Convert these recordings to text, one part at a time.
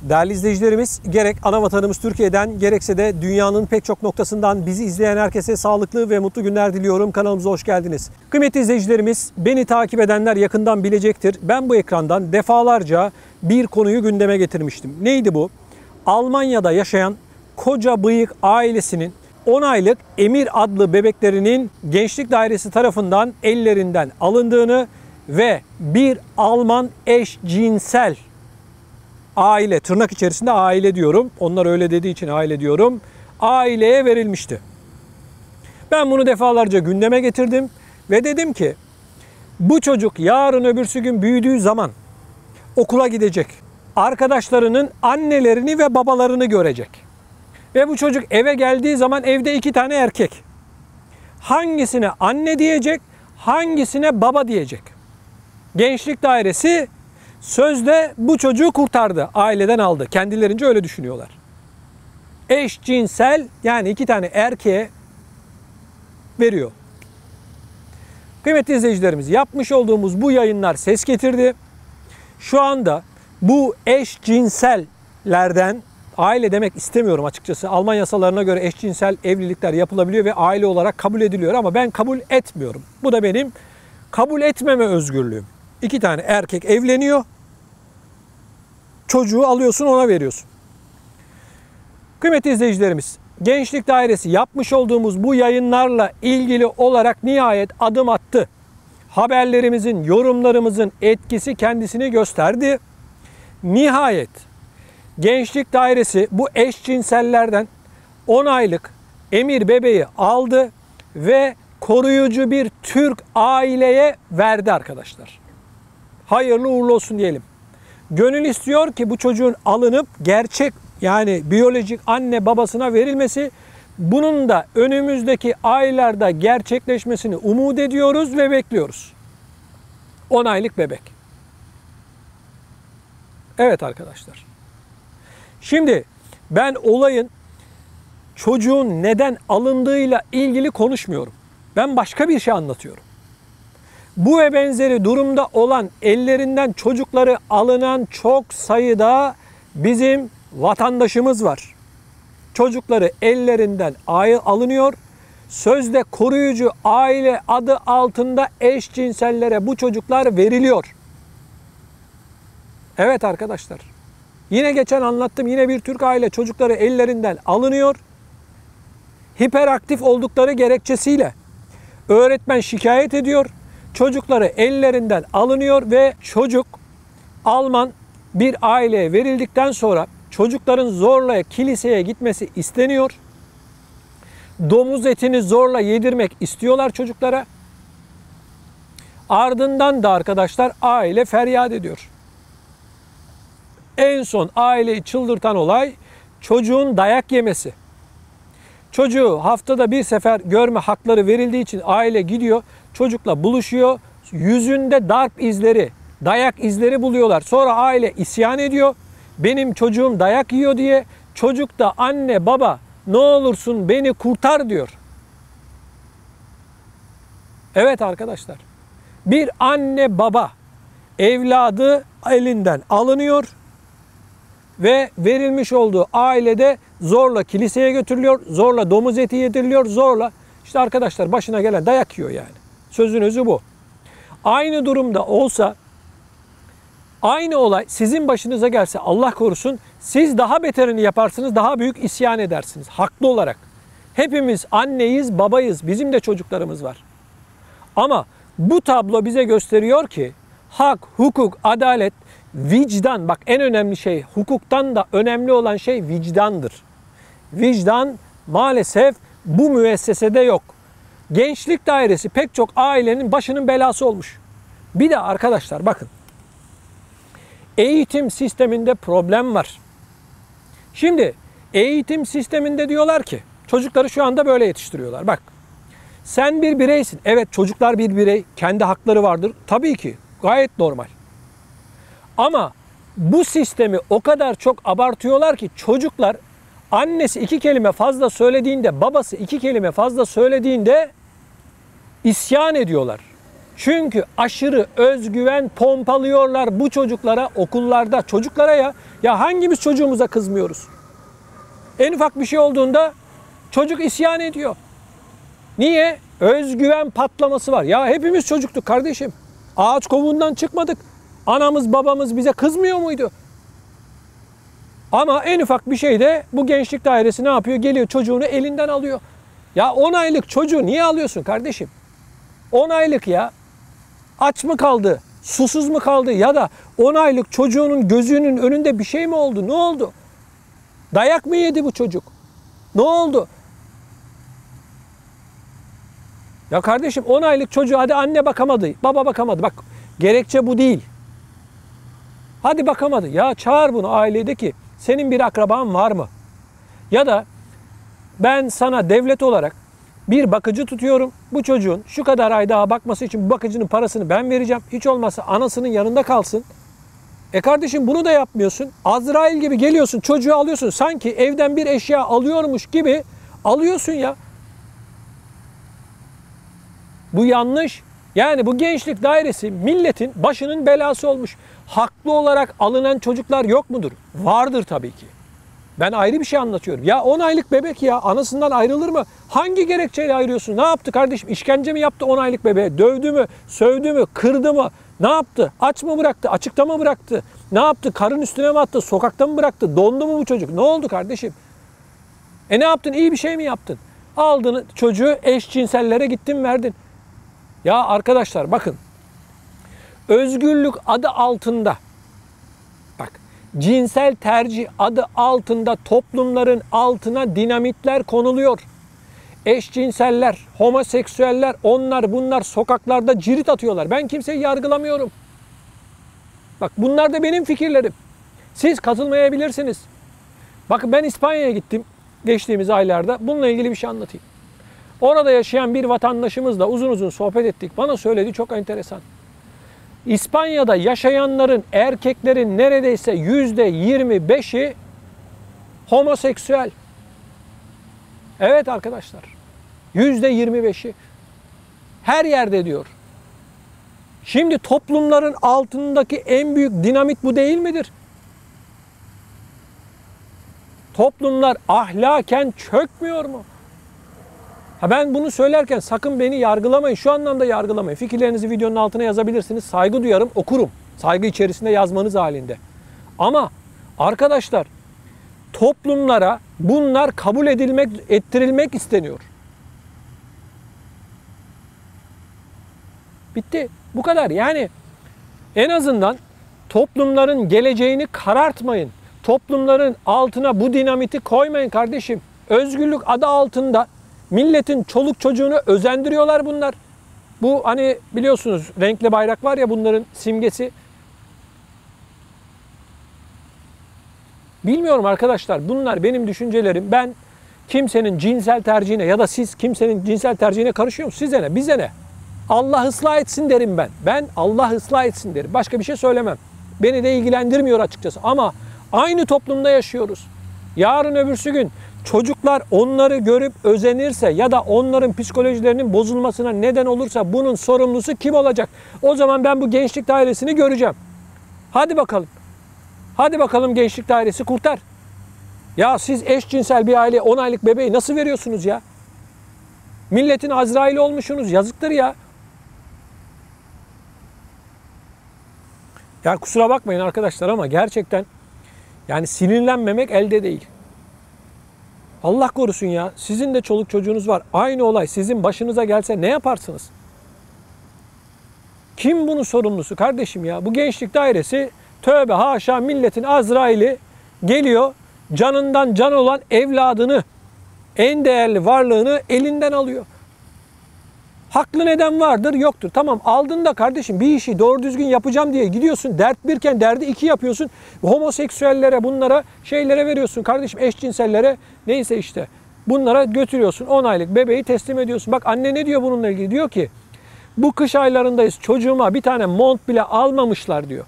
Değerli izleyicilerimiz, gerek ana vatanımız Türkiye'den gerekse de dünyanın pek çok noktasından bizi izleyen herkese sağlıklı ve mutlu günler diliyorum. Kanalımıza hoş geldiniz. Kıymetli izleyicilerimiz, beni takip edenler yakından bilecektir. Ben bu ekrandan defalarca bir konuyu gündeme getirmiştim. Neydi bu? Almanya'da yaşayan koca bıyık ailesinin 10 aylık Emir adlı bebeklerinin gençlik dairesi tarafından ellerinden alındığını ve bir Alman eşcinsel aile, tırnak içerisinde aile diyorum, onlar öyle dediği için aile diyorum, aileye verilmişti. Ben bunu defalarca gündeme getirdim ve dedim ki bu çocuk yarın öbürsü gün büyüdüğü zaman okula gidecek. Arkadaşlarının annelerini ve babalarını görecek. Ve bu çocuk eve geldiği zaman evde 2 tane erkek. Hangisine anne diyecek, hangisine baba diyecek. Gençlik dairesi sözde bu çocuğu kurtardı, aileden aldı. Kendilerince öyle düşünüyorlar. Eşcinsel, yani 2 tane erkeğe veriyor. Kıymetli izleyicilerimiz, yapmış olduğumuz bu yayınlar ses getirdi. Şu anda bu eşcinsellerden, aile demek istemiyorum açıkçası. Alman yasalarına göre eşcinsel evlilikler yapılabiliyor ve aile olarak kabul ediliyor ama ben kabul etmiyorum. Bu da benim kabul etmeme özgürlüğüm. 2 tane erkek evleniyor. Çocuğu alıyorsun, ona veriyorsun. Kıymetli izleyicilerimiz, Gençlik Dairesi yapmış olduğumuz bu yayınlarla ilgili olarak nihayet adım attı. Haberlerimizin, yorumlarımızın etkisi kendisini gösterdi. Nihayet Gençlik Dairesi bu eşcinsellerden 10 aylık Emir bebeği aldı ve koruyucu bir Türk aileye verdi arkadaşlar. Hayırlı uğurlu olsun diyelim. Gönül istiyor ki bu çocuğun alınıp gerçek, yani biyolojik anne babasına verilmesi, bunun da önümüzdeki aylarda gerçekleşmesini umut ediyoruz ve bekliyoruz. 10 aylık bebek. Evet arkadaşlar. Şimdi ben olayın çocuğun neden alındığıyla ilgili konuşmuyorum. Ben başka bir şey anlatıyorum. Bu ve benzeri durumda olan, ellerinden çocukları alınan çok sayıda bizim vatandaşımız var. Çocukları ellerinden alınıyor. Sözde koruyucu aile adı altında eşcinsellere bu çocuklar veriliyor. Evet arkadaşlar. Yine geçen anlattım, yine bir Türk aile çocukları ellerinden alınıyor. Hiperaktif oldukları gerekçesiyle öğretmen şikayet ediyor. Çocukları ellerinden alınıyor ve çocuk Alman bir aileye verildikten sonra çocukların zorla kiliseye gitmesi isteniyor. Domuz etini zorla yedirmek istiyorlar çocuklara. Ardından da arkadaşlar aile feryat ediyor. En son aileyi çıldırtan olay çocuğun dayak yemesi. Çocuğu haftada bir sefer görme hakları verildiği için aile gidiyor, çocukla buluşuyor. Yüzünde darp izleri, dayak izleri buluyorlar. Sonra aile isyan ediyor. Benim çocuğum dayak yiyor diye. Çocuk da anne baba ne olursun beni kurtar diyor. Evet arkadaşlar. Bir anne baba evladı elinden alınıyor ve verilmiş olduğu ailede zorla kiliseye götürülüyor, zorla domuz eti yediriliyor, zorla işte arkadaşlar başına gelen dayak yiyor yani. Sözün özü bu. Aynı durumda olsa, aynı olay sizin başınıza gelse Allah korusun, siz daha beterini yaparsınız, daha büyük isyan edersiniz haklı olarak. Hepimiz anneyiz, babayız, bizim de çocuklarımız var. Ama bu tablo bize gösteriyor ki hak, hukuk, adalet, vicdan, bak en önemli şey, hukuktan da önemli olan şey vicdandır. Vicdan maalesef bu müessesede yok. Gençlik Dairesi pek çok ailenin başının belası olmuş. Bir de arkadaşlar bakın, eğitim sisteminde problem var. Şimdi eğitim sisteminde diyorlar ki çocukları şu anda böyle yetiştiriyorlar. Bak, sen bir bireysin. Evet, çocuklar bir birey, kendi hakları vardır. Tabii ki gayet normal. Ama bu sistemi o kadar çok abartıyorlar ki çocuklar annesi 2 kelime fazla söylediğinde, babası 2 kelime fazla söylediğinde isyan ediyorlar. Çünkü aşırı özgüven pompalıyorlar bu çocuklara okullarda. Çocuklara ya. Ya hangimiz çocuğumuza kızmıyoruz? En ufak bir şey olduğunda çocuk isyan ediyor. Niye? Özgüven patlaması var. Ya hepimiz çocuktuk kardeşim. Ağaç kovuğundan çıkmadık. Anamız babamız bize kızmıyor muydu? Ama en ufak bir şeyde bu gençlik dairesi ne yapıyor? Geliyor çocuğunu elinden alıyor. Ya 10 aylık çocuğu niye alıyorsun kardeşim? 10 aylık ya. Aç mı kaldı? Susuz mu kaldı? Ya da 10 aylık çocuğunun gözünün önünde bir şey mi oldu? Ne oldu? Dayak mı yedi bu çocuk? Ne oldu? Ya kardeşim 10 aylık çocuğu hadi anne bakamadı, baba bakamadı. Bak gerekçe bu değil. Hadi bakamadı. Ya çağır bunu ailedeki. Senin bir akraban var mı? Ya da ben sana devlet olarak bir bakıcı tutuyorum. Bu çocuğun şu kadar ay daha bakması için bu bakıcının parasını ben vereceğim. Hiç olmazsa anasının yanında kalsın. Kardeşim bunu da yapmıyorsun. Azrail gibi geliyorsun çocuğu alıyorsun. Sanki evden bir eşya alıyormuş gibi alıyorsun ya. Bu yanlış. Yani bu gençlik dairesi milletin başının belası olmuş. Haklı olarak alınan çocuklar yok mudur? Vardır tabii ki. Ben ayrı bir şey anlatıyorum. Ya 10 aylık bebek ya anasından ayrılır mı? Hangi gerekçeyle ayırıyorsun? Ne yaptı kardeşim? İşkence mi yaptı 10 aylık bebeğe? Dövdü mü? Sövdü mü? Kırdı mı? Ne yaptı? Aç mı bıraktı? Açıkta mı bıraktı? Ne yaptı? Karın üstüne mi attı? Sokakta mı bıraktı? Dondu mu bu çocuk? Ne oldu kardeşim? Ne yaptın? İyi bir şey mi yaptın? Aldın çocuğu eşcinsellere gittin verdin. Ya arkadaşlar bakın. Özgürlük adı altında. Bak. Cinsel tercih adı altında toplumların altına dinamitler konuluyor. Eşcinseller, homoseksüeller, onlar bunlar sokaklarda cirit atıyorlar. Ben kimseyi yargılamıyorum. Bak bunlar da benim fikirlerim. Siz katılmayabilirsiniz. Bakın ben İspanya'ya gittim geçtiğimiz aylarda. Bununla ilgili bir şey anlatayım. Orada yaşayan bir vatandaşımızla uzun uzun sohbet ettik. Bana söyledi çok enteresan. İspanya'da yaşayanların, erkeklerin neredeyse %25'i homoseksüel. Evet arkadaşlar. %25'i. Her yerde diyor. Şimdi toplumların altındaki en büyük dinamit bu değil midir? Toplumlar ahlaken çökmüyor mu? Ben bunu söylerken sakın beni yargılamayın. Şu anlamda yargılamayın. Fikirlerinizi videonun altına yazabilirsiniz. Saygı duyarım, okurum. Saygı içerisinde yazmanız halinde. Ama arkadaşlar toplumlara bunlar kabul ettirilmek isteniyor. Bitti. Bu kadar. Yani en azından toplumların geleceğini karartmayın. Toplumların altına bu dinamiti koymayın kardeşim. Özgürlük adı altında milletin çoluk çocuğunu özendiriyorlar bunlar. Bu hani biliyorsunuz renkli bayrak var ya bunların simgesi. Bilmiyorum arkadaşlar bunlar benim düşüncelerim. Ben kimsenin cinsel tercihine ya da siz kimsenin cinsel tercihine karışıyor musunuz? Size ne? Bize ne? Allah ıslah etsin derim ben. Ben Allah ıslah etsin derim. Başka bir şey söylemem. Beni de ilgilendirmiyor açıkçası. Ama aynı toplumda yaşıyoruz. Yarın öbürsü gün çocuklar onları görüp özenirse ya da onların psikolojilerinin bozulmasına neden olursa bunun sorumlusu kim olacak? O zaman ben bu gençlik dairesini göreceğim. Hadi bakalım. Hadi bakalım gençlik dairesi kurtar. Ya siz eşcinsel bir aileye 10 aylık bebeği nasıl veriyorsunuz ya? Milletin Azrail'i olmuşsunuz. Yazıktır ya. Ya kusura bakmayın arkadaşlar ama gerçekten yani sinirlenmemek elde değil. Allah korusun ya. Sizin de çoluk çocuğunuz var. Aynı olay sizin başınıza gelse ne yaparsınız? Kim bunun sorumlusu kardeşim ya? Bu gençlik dairesi tövbe haşa milletin Azrail'i geliyor. Canından can olan evladını, en değerli varlığını elinden alıyor. Haklı neden vardır? Yoktur. Tamam aldın da kardeşim bir işi doğru düzgün yapacağım diye gidiyorsun. Dert birken derdi iki yapıyorsun. Homoseksüellere bunlara şeylere veriyorsun. Kardeşim eşcinsellere neyse işte. Bunlara götürüyorsun. 10 aylık bebeği teslim ediyorsun. Bak anne ne diyor bununla ilgili? Diyor ki bu kış aylarındayız çocuğuma bir tane mont bile almamışlar diyor.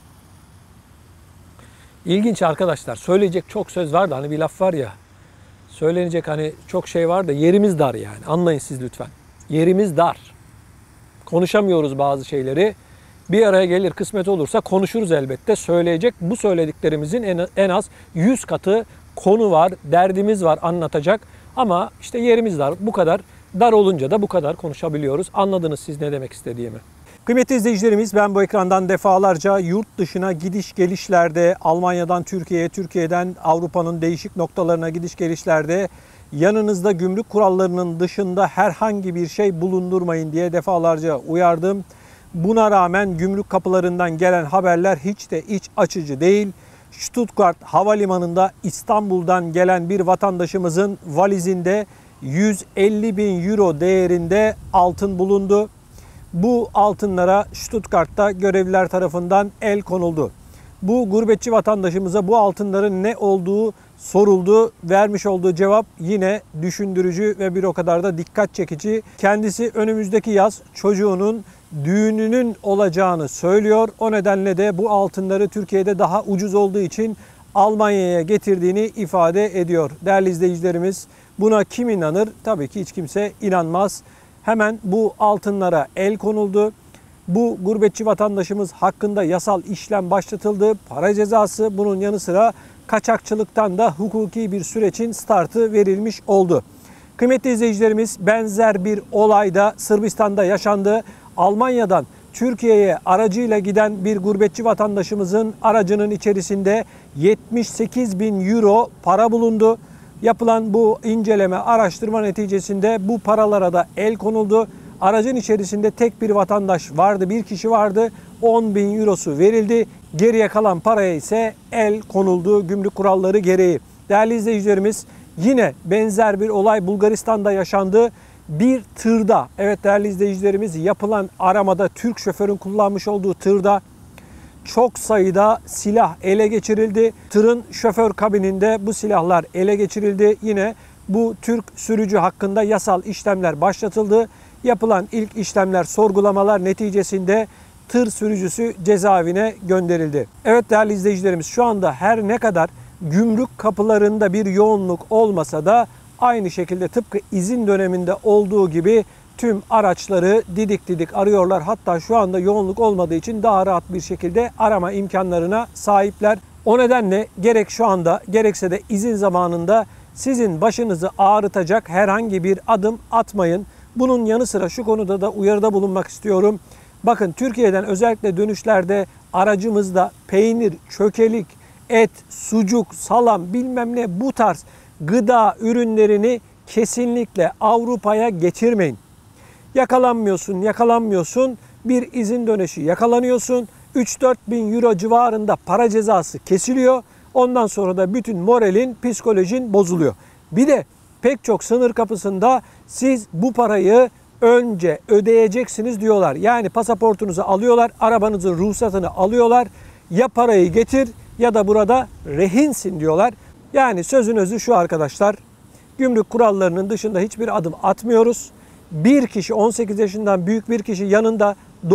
İlginç arkadaşlar. Söyleyecek çok söz var da hani bir laf var ya. Söylenecek hani çok şey var da yerimiz dar yani. Anlayın siz lütfen. Yerimiz dar. Konuşamıyoruz bazı şeyleri. Bir araya gelir kısmet olursa konuşuruz elbette. Söyleyecek bu söylediklerimizin en az 100 katı konu var, derdimiz var anlatacak. Ama işte yerimiz dar. Bu kadar. Dar olunca da bu kadar konuşabiliyoruz. Anladınız siz ne demek istediğimi. Kıymetli izleyicilerimiz, ben bu ekrandan defalarca yurt dışına gidiş gelişlerde, Almanya'dan Türkiye'ye, Türkiye'den Avrupa'nın değişik noktalarına gidiş gelişlerde yanınızda gümrük kurallarının dışında herhangi bir şey bulundurmayın diye defalarca uyardım. Buna rağmen gümrük kapılarından gelen haberler hiç de iç açıcı değil. Stuttgart Havalimanı'nda İstanbul'dan gelen bir vatandaşımızın valizinde 150.000 euro değerinde altın bulundu. Bu altınlara Stuttgart'ta görevliler tarafından el konuldu. Bu gurbetçi vatandaşımıza bu altınların ne olduğu soruldu. Vermiş olduğu cevap yine düşündürücü ve bir o kadar da dikkat çekici. Kendisi önümüzdeki yaz çocuğunun düğününün olacağını söylüyor. O nedenle de bu altınları Türkiye'de daha ucuz olduğu için Almanya'ya getirdiğini ifade ediyor. Değerli izleyicilerimiz, buna kim inanır? Tabii ki hiç kimse inanmaz. Hemen bu altınlara el konuldu. Bu gurbetçi vatandaşımız hakkında yasal işlem başlatıldı. Para cezası, bunun yanı sıra kaçakçılıktan da hukuki bir sürecin startı verilmiş oldu. Kıymetli izleyicilerimiz, benzer bir olay da Sırbistan'da yaşandı. Almanya'dan Türkiye'ye aracıyla giden bir gurbetçi vatandaşımızın aracının içerisinde 78.000 euro para bulundu. Yapılan bu inceleme, araştırma neticesinde bu paralara da el konuldu. Aracın içerisinde tek bir vatandaş vardı, bir kişi vardı. 10.000 eurosu verildi. Geriye kalan paraya ise el konuldu gümrük kuralları gereği. Değerli izleyicilerimiz, yine benzer bir olay Bulgaristan'da yaşandı. Bir tırda, evet değerli izleyicilerimiz, yapılan aramada Türk şoförün kullanmış olduğu tırda çok sayıda silah ele geçirildi. Tırın şoför kabininde bu silahlar ele geçirildi. Yine bu Türk sürücü hakkında yasal işlemler başlatıldı. Yapılan ilk işlemler, sorgulamalar neticesinde tır sürücüsü cezaevine gönderildi. Evet değerli izleyicilerimiz, şu anda her ne kadar gümrük kapılarında bir yoğunluk olmasa da aynı şekilde tıpkı izin döneminde olduğu gibi tüm araçları didik didik arıyorlar. Hatta şu anda yoğunluk olmadığı için daha rahat bir şekilde arama imkanlarına sahipler. O nedenle gerek şu anda gerekse de izin zamanında sizin başınızı ağrıtacak herhangi bir adım atmayın. Bunun yanı sıra şu konuda da uyarıda bulunmak istiyorum. Bakın, Türkiye'den özellikle dönüşlerde aracımızda peynir, çökelik, et, sucuk, salam, bilmem ne, bu tarz gıda ürünlerini kesinlikle Avrupa'ya getirmeyin. Yakalanmıyorsun, bir izin dönüşü yakalanıyorsun, 3-4 bin euro civarında para cezası kesiliyor. Ondan sonra da bütün moralin, psikolojin bozuluyor. Bir de pek çok sınır kapısında siz bu parayı önce ödeyeceksiniz diyorlar. Yani pasaportunuzu alıyorlar, arabanızın ruhsatını alıyorlar. Ya parayı getir ya da burada rehinsin diyorlar. Yani sözün özü şu arkadaşlar, gümrük kurallarının dışında hiçbir adım atmıyoruz. Bir kişi, 18 yaşından büyük bir kişi yanında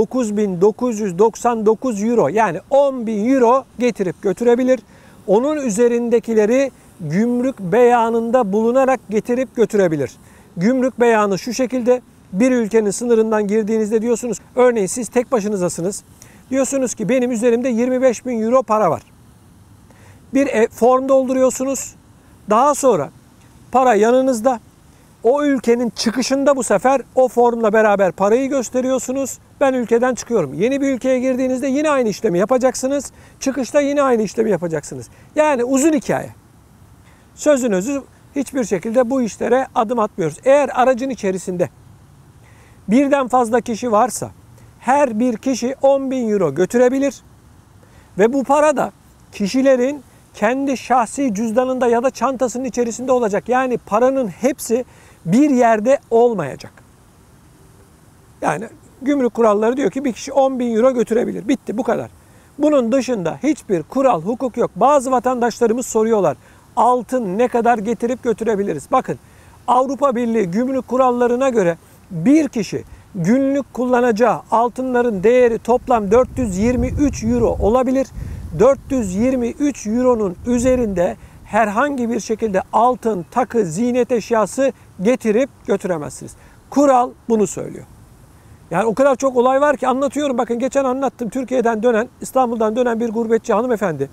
9.999 euro, yani 10.000 euro getirip götürebilir. Onun üzerindekileri gümrük beyanında bulunarak getirip götürebilir. Gümrük beyanı şu şekilde: bir ülkenin sınırından girdiğinizde diyorsunuz, örneğin siz tek başınızasınız. Diyorsunuz ki benim üzerimde 25.000 euro para var. Bir form dolduruyorsunuz. Daha sonra para yanınızda. O ülkenin çıkışında bu sefer o formla beraber parayı gösteriyorsunuz. Ben ülkeden çıkıyorum. Yeni bir ülkeye girdiğinizde yine aynı işlemi yapacaksınız. Çıkışta yine aynı işlemi yapacaksınız. Yani uzun hikaye. Sözün özü, hiçbir şekilde bu işlere adım atmıyoruz. Eğer aracın içerisinde birden fazla kişi varsa her bir kişi 10.000 euro götürebilir. Ve bu para da kişilerin kendi şahsi cüzdanında ya da çantasının içerisinde olacak. Yani paranın hepsi bir yerde olmayacak. Yani gümrük kuralları diyor ki bir kişi 10.000 euro götürebilir. Bitti, bu kadar. Bunun dışında hiçbir kural, hukuk yok. Bazı vatandaşlarımız soruyorlar, altın ne kadar getirip götürebiliriz? Bakın, Avrupa Birliği gümrük kurallarına göre bir kişi günlük kullanacağı altınların değeri toplam 423 euro olabilir. 423 euronun üzerinde herhangi bir şekilde altın, takı, ziynet eşyası getirip götüremezsiniz. Kural bunu söylüyor. Yani o kadar çok olay var ki anlatıyorum. Bakın geçen anlattım, Türkiye'den dönen, İstanbul'dan dönen bir gurbetçi hanımefendi.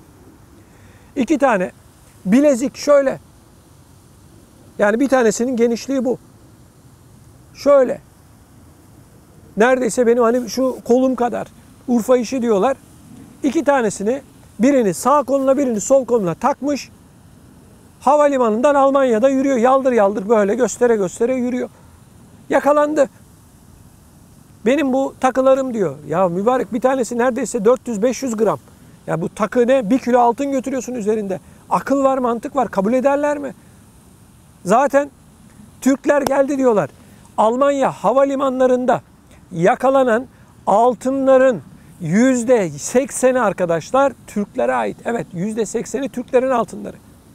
2 tane bilezik şöyle. Yani bir tanesinin genişliği bu. Şöyle. Neredeyse benim hani şu kolum kadar. Urfa işi diyorlar. 2 tanesini, birini sağ koluna birini sol koluna takmış. Havalimanından Almanya'da yürüyor. Yaldır yaldır böyle göstere göstere yürüyor. Yakalandı. Benim bu takılarım diyor. Ya mübarek, bir tanesi neredeyse 400-500 gram. Ya bu takı ne? 1 kilo altın götürüyorsun üzerinde. Akıl var, mantık var. Kabul ederler mi? Zaten Türkler geldi diyorlar. Almanya havalimanlarında yakalanan altınların %80'i arkadaşlar Türklere ait. Evet, %80'i Türklerin altınları.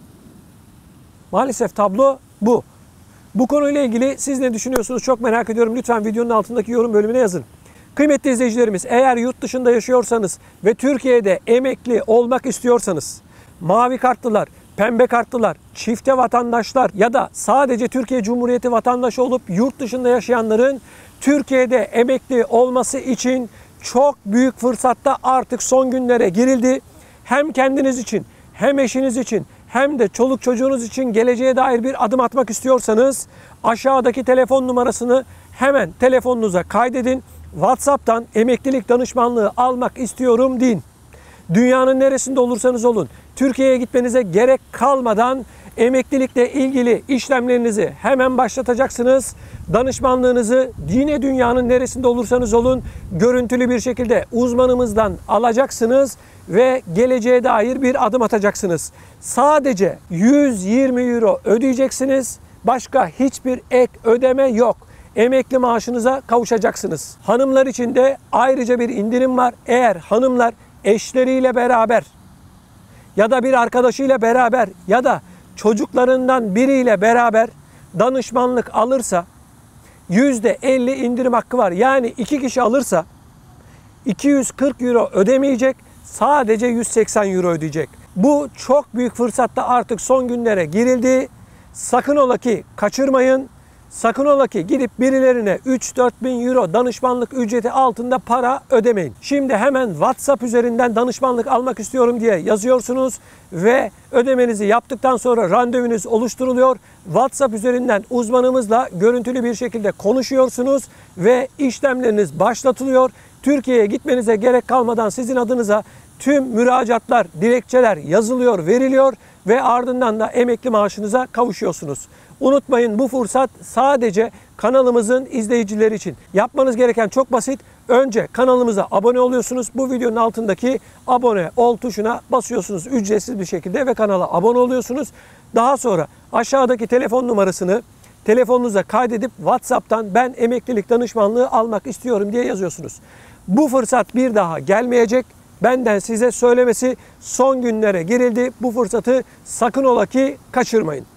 Maalesef tablo bu. Bu konuyla ilgili siz ne düşünüyorsunuz? Çok merak ediyorum. Lütfen videonun altındaki yorum bölümüne yazın. Kıymetli izleyicilerimiz, eğer yurt dışında yaşıyorsanız ve Türkiye'de emekli olmak istiyorsanız, mavi kartlılar, pembe kartlılar, çifte vatandaşlar ya da sadece Türkiye Cumhuriyeti vatandaşı olup yurt dışında yaşayanların Türkiye'de emekli olması için çok büyük fırsatta artık son günlere girildi. Hem kendiniz için, hem eşiniz için, hem de çoluk çocuğunuz için geleceğe dair bir adım atmak istiyorsanız aşağıdaki telefon numarasını hemen telefonunuza kaydedin. WhatsApp'tan emeklilik danışmanlığı almak istiyorum deyin. Dünyanın neresinde olursanız olun, Türkiye'ye gitmenize gerek kalmadan emeklilikle ilgili işlemlerinizi hemen başlatacaksınız. Danışmanlığınızı yine dünyanın neresinde olursanız olun görüntülü bir şekilde uzmanımızdan alacaksınız ve geleceğe dair bir adım atacaksınız. Sadece 120 euro ödeyeceksiniz. Başka hiçbir ek ödeme yok. Emekli maaşınıza kavuşacaksınız. Hanımlar için de ayrıca bir indirim var. Eğer hanımlar eşleriyle beraber ya da bir arkadaşıyla beraber ya da çocuklarından biriyle beraber danışmanlık alırsa %50 indirim hakkı var. Yani 2 kişi alırsa 240 euro ödemeyecek, sadece 180 euro ödeyecek. Bu çok büyük fırsatta artık son günlere girildi. Sakın ola ki kaçırmayın. Sakın ola ki gidip birilerine 3-4 bin euro danışmanlık ücreti altında para ödemeyin. Şimdi hemen WhatsApp üzerinden danışmanlık almak istiyorum diye yazıyorsunuz ve ödemenizi yaptıktan sonra randevunuz oluşturuluyor. WhatsApp üzerinden uzmanımızla görüntülü bir şekilde konuşuyorsunuz ve işlemleriniz başlatılıyor. Türkiye'ye gitmenize gerek kalmadan sizin adınıza tüm müracaatlar, dilekçeler yazılıyor, veriliyor ve ardından da emekli maaşınıza kavuşuyorsunuz. Unutmayın, bu fırsat sadece kanalımızın izleyicileri için. Yapmanız gereken çok basit. Önce kanalımıza abone oluyorsunuz. Bu videonun altındaki abone ol tuşuna basıyorsunuz ücretsiz bir şekilde ve kanala abone oluyorsunuz. Daha sonra aşağıdaki telefon numarasını telefonunuza kaydedip WhatsApp'tan ben emeklilik danışmanlığı almak istiyorum diye yazıyorsunuz. Bu fırsat bir daha gelmeyecek. Benden size söylemesi, son günlere girildi. Bu fırsatı sakın ola ki kaçırmayın.